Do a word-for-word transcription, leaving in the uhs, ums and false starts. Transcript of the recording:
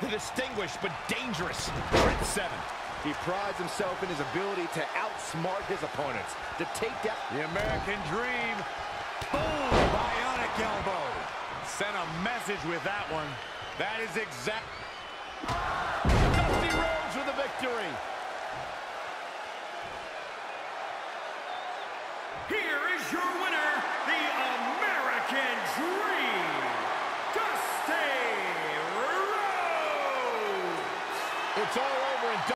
the distinguished but dangerous Trent Seven. He prides himself in his ability to outsmart his opponents, to take down The American Dream. Boom! Bionic elbow. Sent a message with that one. That is exact. Dusty Rhodes with the victory. Here is your winner, the American Dream, Dusty Rhodes. It's all over in